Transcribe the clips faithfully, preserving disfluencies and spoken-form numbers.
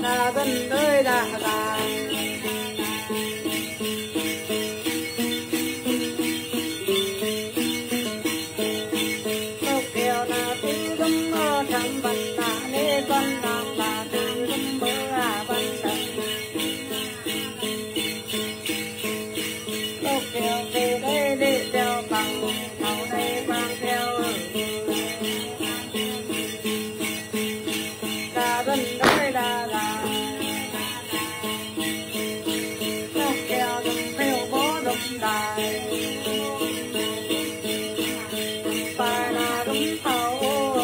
ta dân nơi đà đà lúc kêu na tư dâm mơ thầm văn ta nê văn nam bà tư dâm mơ à văn thần lúc kêu từ đây đi theo bằng thầu đây mang theo ta dân nơi đà đà lúc kêu dâm theo bố dâm đài phải là đúng thầu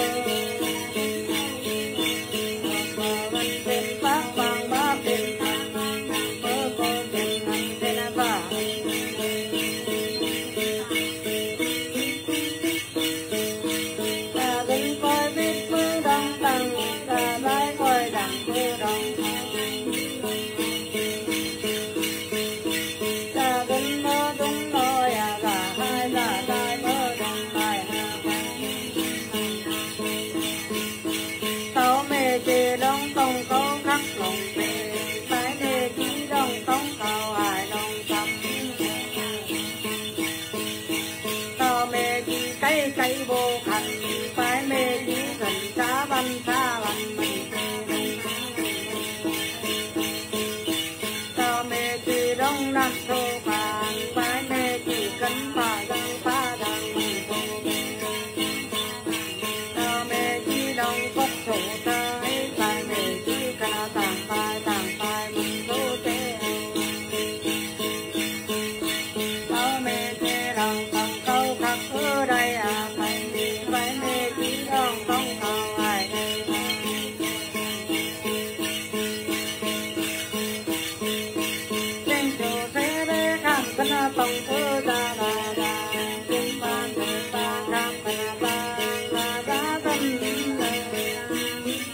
mà văn bên bác bằng bác bên thành bơ cô bên thành thế này bà ta dân coi biết mưa đông tăng ta lái coi đằng mưa đông ta dân mơ đúng nói à cả hai là đại mơ đông bài tao mê chê đông tông có khắc lòng mê phải mê chỉ đông tông cao ai đông tâm tao mê chỉ cây cây vô khăn phải mê chỉ gần xa văn xa văn mình tao mê chỉ đông nát thô phàn phải mê chỉ cấn bà răng phá đằng mình tao mê chỉ đông cốc thổ tới phải mê chỉ cả tàng phai tàng phai mình thô tế tao mê chê đồng tầng câu khắc ở đây à phải đi phải mê chỉ đông không thầu ai trên chỗ thế đế khám cân tổng thơ ra đà đà trên ban thơ ta khám cân ta là giá dân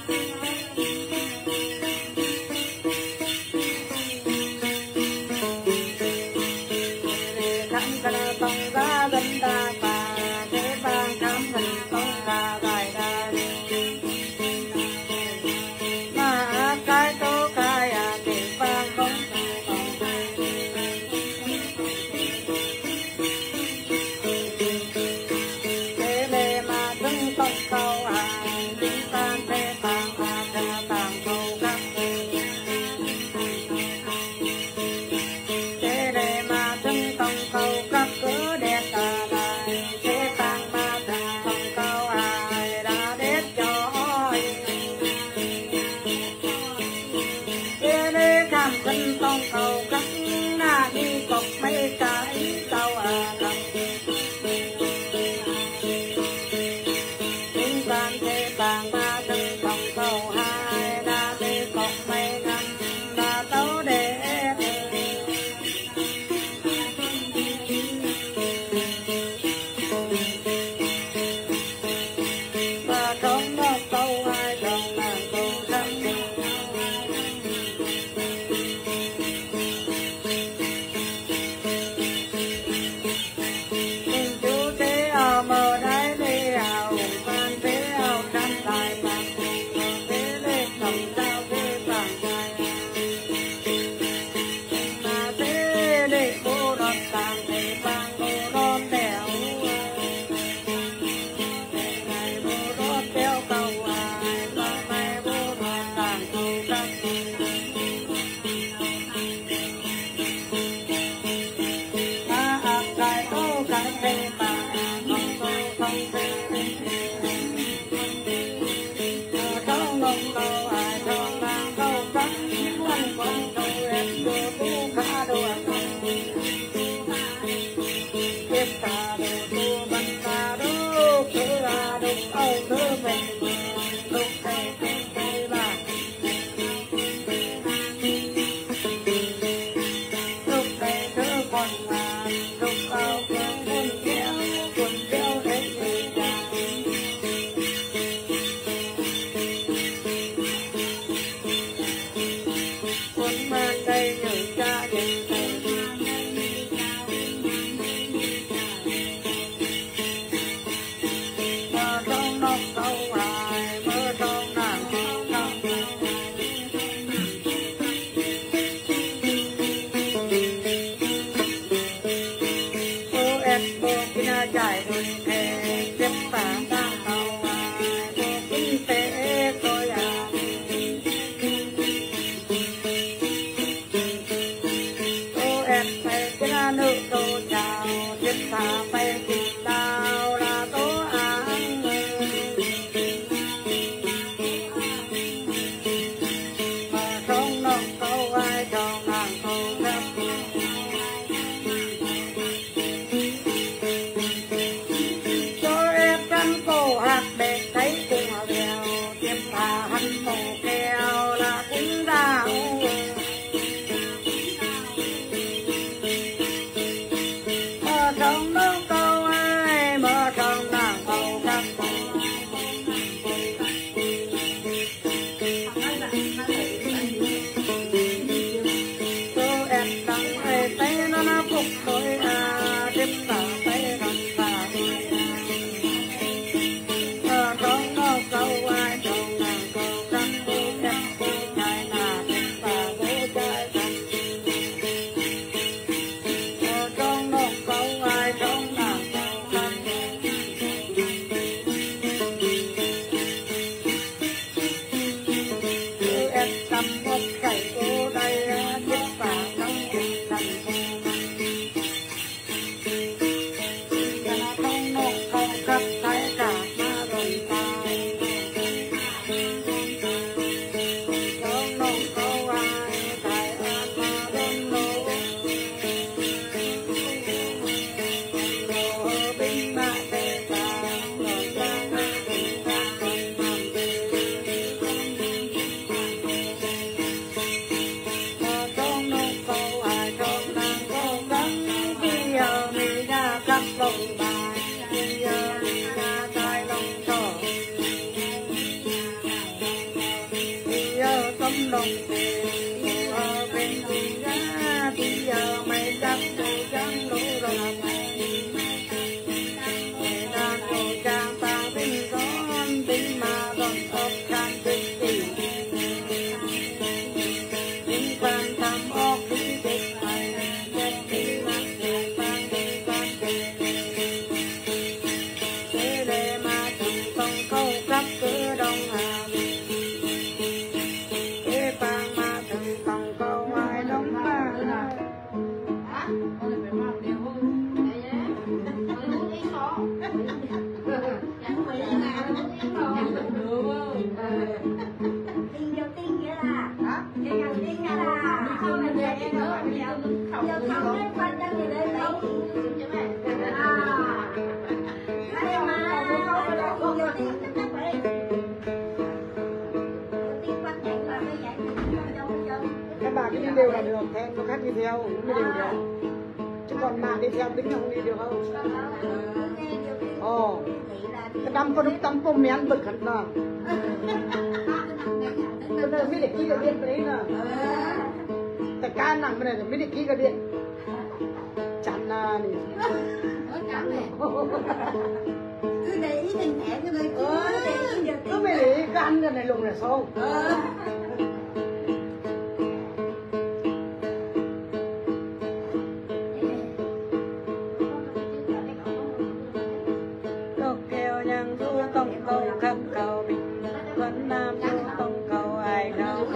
là hắn mồ keo là cũng đau mơ trong nước câu ai mơ trong nàng câu các cô em đang về tay nó nó phục tôi à tiếp vào tay thằng ta ở trong nó câu ai trong nàng câu các cô em cô trai là tiếp vào bố trai ở trong nó câu ai trong nàng câu các cô em cầm một cái cô đây tiếp vào trong thành trong nó câu các thái cả ma rồi ta trong nó câu ai thái an ma đơn lô ở bên ma tê ta rồi ta bên ta bên nam ở trong nó câu ai trong nàng câu các bây giờ mình ra các lồng bài bây giờ mình ra tai lồng trò bây giờ tấm lồng về ở bên mình ra bây giờ mày đắp đồ trắng đủ rồi mày đang đồ trang ta bên con bên mà còn ốc trang bên tỉ bên quan tâm ốc đi bên mày bên đi mắt về ban đi ban thế để mà chẳng không câu các cứ đông hà thế bang mà chẳng không câu ai đông ba Tiên vô tiên nghĩa là cái ngành tiên nghĩa là không là về cái nữa giờ không cái quan tâm gì đến đấy à đây mà không vô tiên chắc chắn phải tiên quan trọng là cái dạng đâu đâu các bà cứ đi đều là được theo nó khác đi theo cũng đi đều được chứ còn mà đi theo tính không đi được không ồ cái đâm có đúng tấm bông miếng bực hẳn mà bây giờ mới để ký cái điện đấy nè tại ca nặng bên này mới để ký cái điện chắn là đi cứ để ý tình cảm cho người cứ phải để ý cái ăn cái này lùng này sâu Độc kêu nhang du tông câu khắp cầu bình vẫn nam du tông cầu ai đâu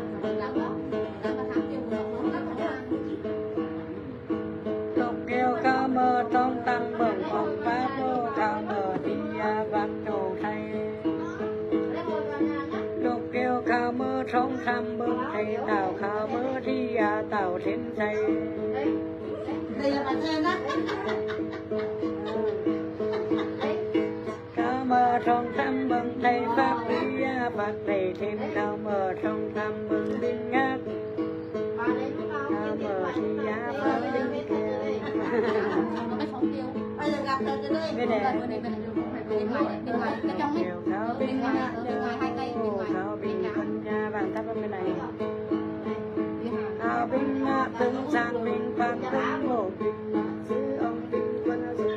Độc kêu ca mơ trong tăng bồng phòng pháp đô ca mơ đi vắt đồ thay Độc kêu ca mơ trong tham bưng thay tàu ca mơ đi tàu thiên thay đây là bạn em đó ca mơ trong tham bưng thay pháp đi phật thầy thêm ca mơ trong tham bưng đinh ngát ca mơ đi pháp đinh kia bây giờ gặp rồi cho đây bên này bên ngoài bên ngoài cái trong ấy bên ngoài bên ngoài hai cây bên ngoài Hào bình con nhà vàng thắp bên này Hào bình tương sang bình vàng tương ngộ bình giữ ông bình quân giữ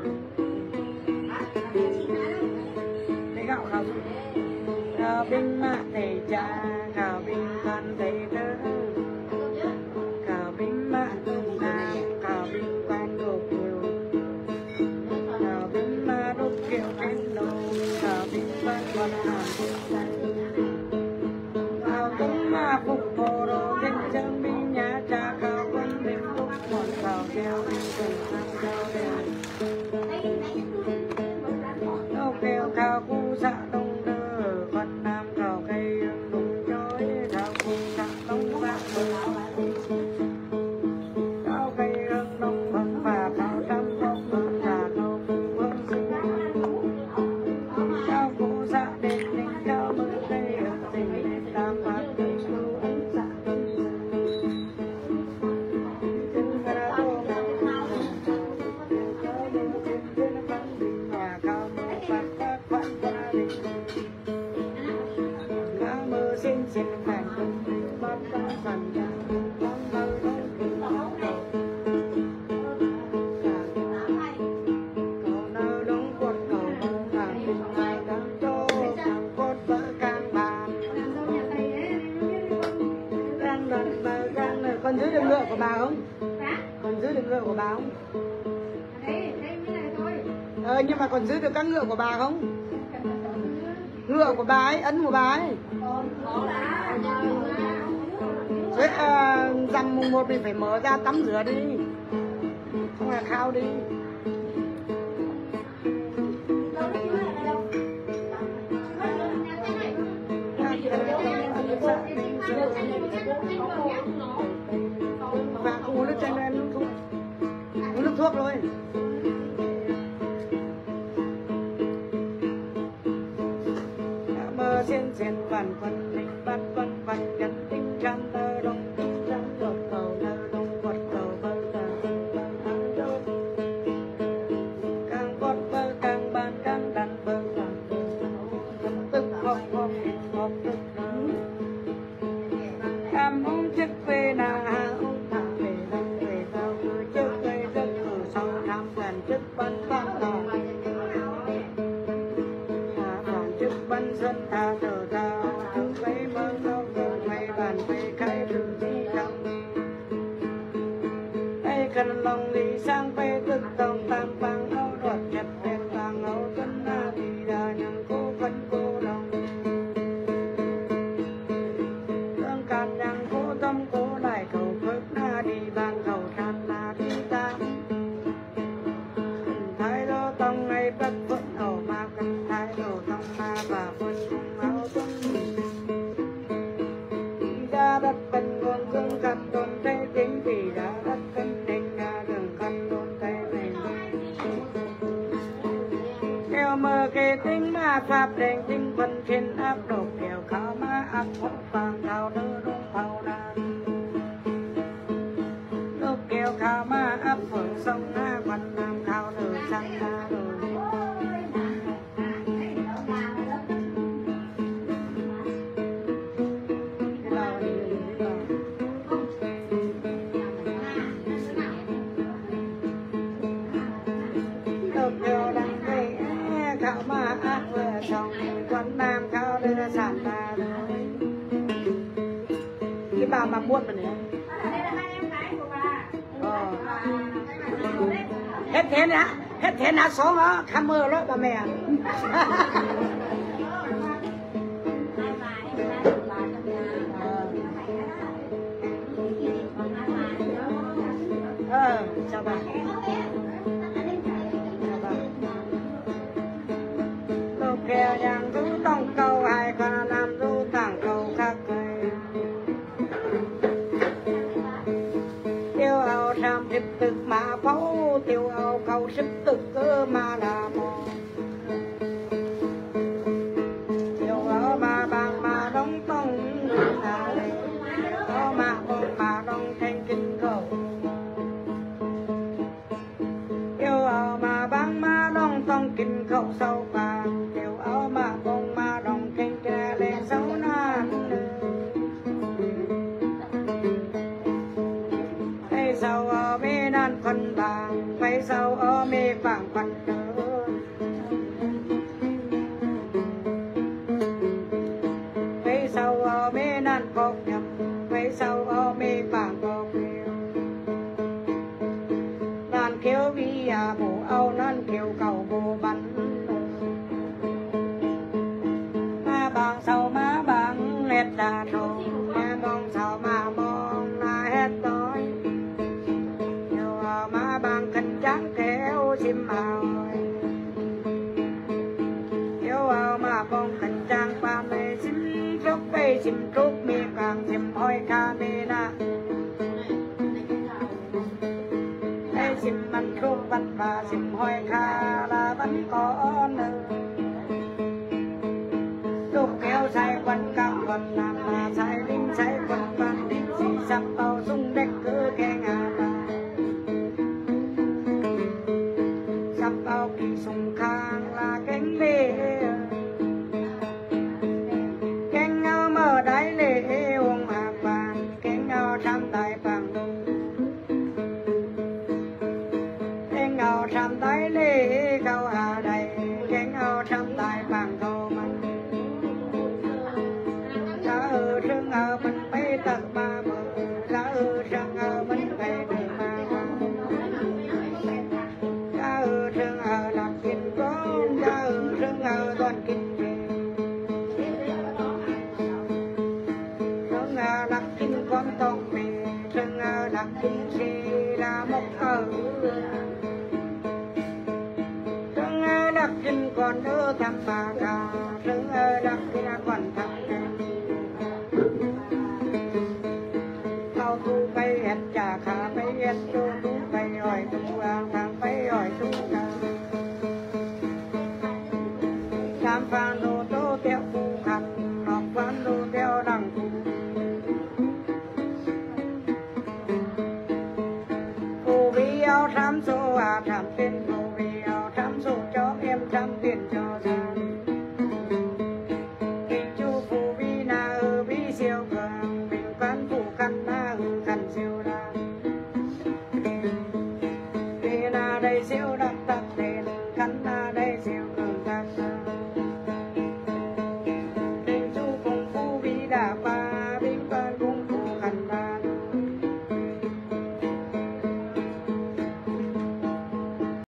để gạo không Hào bình mà thầy cha Hào bình con thầy tớ Hào bình mà tương là Hào bình quan đột kiều Hào bình mà đột kiều trên đầu Hào bình quan quan hàm Hào bình mà phục hồ đồ trên chân bình nhà cha Hào quân bình lúc một hào kêu bình cùng tham giao đèn Đâu kêu khao khu dạ đông đơ Con nam khao cây đúng chói Khao khu dạ đông dạ đông Khao cây hương đông bằng và khao trăm đông bằng và khao khu hương sinh Khao khu dạ đền đình khao mơ cây bà không? Còn giữ được ngựa của bà không? Ờ, nhưng mà còn giữ được các ngựa của bà không? Ngựa của bà ấy, ấn của bà ấy. Thế à, rằm mùng một mình phải mở ra tắm rửa đi, không là khao đi. Và không uống nước chanh đâu, em uống thuốc, uống nước thuốc thôi. Mơ xiên xiên vần vần linh bắt vần vần nhân tinh trăn tơ đông tinh trăn đột cầu nơ đông quật cầu bơ tờ bơ thắng đốt càng quật bơ càng ban càng đàn bơ càng tức hộp hộp hộp tức nắng cam hông chức về nà ông thả về đông về đâu cứ chức về giấc cử sau tham gần chức bắn bắn tỏ bắn sân tha thờ tha thường lấy mơ đâu rồi mày bàn về khai từ chi trong ai cần lòng đi sang về tức tông tam bang áo đoạt chặt đèn vàng áo tuấn na thì đã nhận cô phân cô lòng tương càn nhang cô tâm cô đại cầu phước na đi bàn cầu tràn là đi tam thái đô tông ngay bất vẫn ổ mà cần thái đô tông ma và quân áo tuấn ra đất cần nguồn dương cần đồn thế tính vì đã đất cần định ra đường cần đồn thế mình theo mơ kê tính ma pháp đèn tinh quân trên áp đột kèo khảo ma áp hốt vàng thảo đơ đúng thảo đà lúc kèo khảo ma áp phượng sông na quần nam khảo đơ sang na đơ khảo ma ác vừa xong quán nam khảo đưa sản ta rồi cái bà mà buôn mà này ờ. Hết thế nè hết thế nè số đó khám mơ đó bà mẹ ờ chào bà kèo nhàng rú tông câu hai con làm rú tảng câu khác cây tiêu áo sam tiếp tục mà phấu tiêu áo câu sức tức cơ mà là mò tiêu áo mà bằng mà đóng tông là đây có mà bông mà đóng thanh kinh cầu tiêu áo mà bằng mà đóng tông kinh khẩu sâu vàng mà bông mà đồng kênh kè lệ xấu nan hay sao ở bên nan phần vàng hay sao ở mê vàng phần đỡ hay sao ở bên nan cọc nhập hay sao ở mê vàng cọc kiều nan kêu vì à bố âu nan kêu cầu bố bắn bong sau má bằng hết đà trộn em bong sau má bong là hết tối nhiều má bằng cân trắng kéo chim màu kéo má bong cân trắng ba mê chim trúc cây chim trúc mi càng chim hoi ca mê na cây chim ăn trúc văn và chim hoi ca là vẫn có nơi lúc kéo say quanh cam quần làm là say đinh say quần vàng đinh xì sắp bao sung đếch cứ khe ngà là sắp bao kỳ sung khang là cánh lê cánh ngao mơ đáy lê uống hạt vàng cánh ngao trăm tài vàng cánh ngao trăm đáy lê cao hà đầy cánh ngao trăm tài vàng thô mạnh ở rừng ở bên bê tật ba bờ ra thằng đi xe là một ở thương đặc kinh còn đỡ thăm bà cả thương đặc kinh còn thăm tao tu bay hết trả khá bay hết tu tu bay hỏi tu ang thang bay hỏi tu ca tham phan đồ tô theo phu khăn nọc phan đồ theo đằng phu phu vi áo tham số à tham tiền phu vi áo tham số cho em tham tiền cho ra kinh chu phu vi na ơ vi siêu cường bình phán phu khăn na hư khăn siêu ra